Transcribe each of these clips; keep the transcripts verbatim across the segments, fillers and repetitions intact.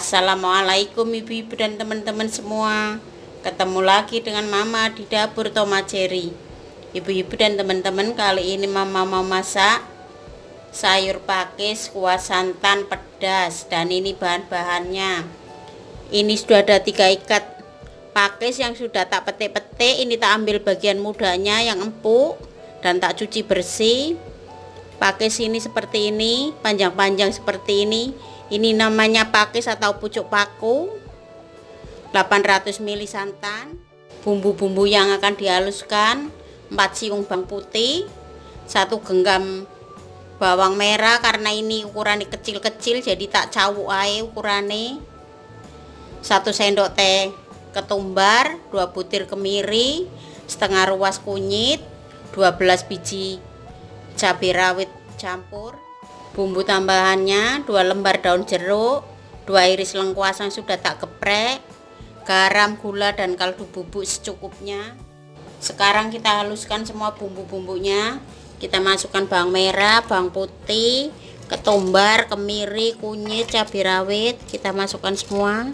Assalamualaikum ibu-ibu dan teman-teman semua. Ketemu lagi dengan Mama di dapur Tomat Cherry. Ibu-ibu dan teman-teman, kali ini Mama mau masak sayur pakis kuah santan pedas. Dan ini bahan-bahannya. Ini sudah ada tiga ikat pakis yang sudah tak petik-petik. Ini tak ambil bagian mudanya yang empuk dan tak cuci bersih. Pakis ini seperti ini, panjang-panjang seperti ini. Ini namanya pakis atau pucuk paku. Delapan ratus mililiter santan. Bumbu-bumbu yang akan dihaluskan: empat siung bawang putih, satu genggam bawang merah, karena ini ukurannya kecil-kecil jadi tak cawuk ae ukurane. Satu sendok teh ketumbar, dua butir kemiri, setengah ruas kunyit, dua belas biji cabai rawit campur. Bumbu tambahannya: dua lembar daun jeruk, dua iris lengkuas yang sudah tak geprek, garam, gula, dan kaldu bubuk secukupnya. Sekarang kita haluskan semua bumbu-bumbunya. Kita masukkan bawang merah, bawang putih, ketumbar, kemiri, kunyit, cabai rawit. Kita masukkan semua.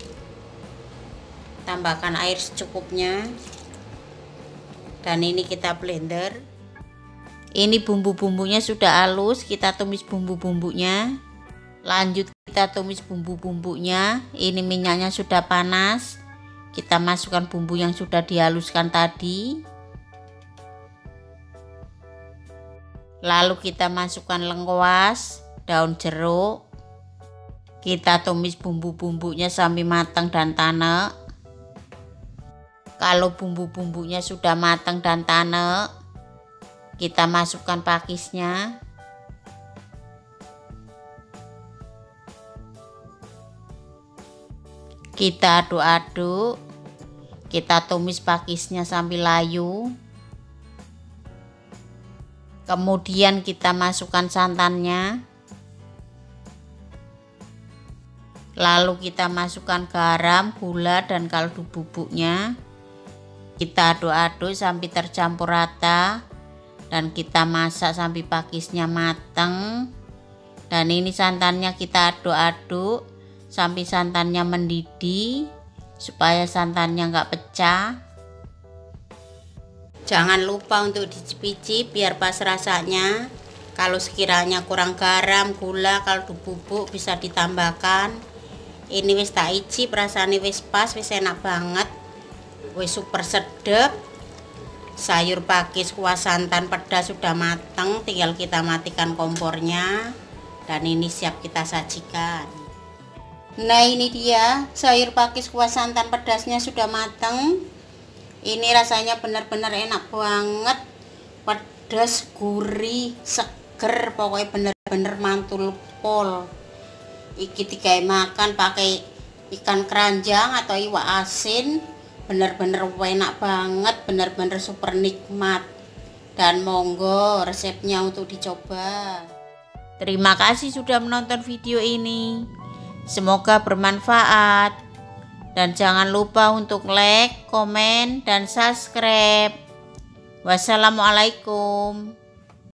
Tambahkan air secukupnya. Dan ini kita blender. Ini bumbu-bumbunya sudah halus, kita tumis bumbu-bumbunya. Lanjut kita tumis bumbu-bumbunya. Ini minyaknya sudah panas. Kita masukkan bumbu yang sudah dihaluskan tadi. Lalu kita masukkan lengkuas, daun jeruk. Kita tumis bumbu-bumbunya sampai matang dan tanek. Kalau bumbu-bumbunya sudah matang dan tanek, kita masukkan pakisnya. Kita aduk-aduk. Kita tumis pakisnya sambil layu. Kemudian kita masukkan santannya. Lalu kita masukkan garam, gula, dan kaldu bubuknya. Kita aduk-aduk sampai tercampur rata. Dan kita masak sampai pakisnya matang. Dan ini santannya kita aduk-aduk sampai santannya mendidih, supaya santannya nggak pecah. Jangan lupa untuk dicicip biar pas rasanya. Kalau sekiranya kurang garam, gula, kaldu bubuk bisa ditambahkan. Ini wis tak icip, rasanya wis pas, wis enak banget, wis super sedep. Sayur pakis kuah santan pedas sudah matang, tinggal kita matikan kompornya. Dan ini siap kita sajikan. Nah, ini dia sayur pakis kuah santan pedasnya sudah matang. Ini rasanya benar-benar enak banget, pedas, gurih, seger, pokoknya benar-benar mantul pol. Iki tiga makan pakai ikan keranjang atau iwak asin. Bener-bener enak banget, bener-bener super nikmat. Dan monggo resepnya untuk dicoba. Terima kasih sudah menonton video ini. Semoga bermanfaat. Dan jangan lupa untuk like, komen, dan subscribe. Wassalamualaikum.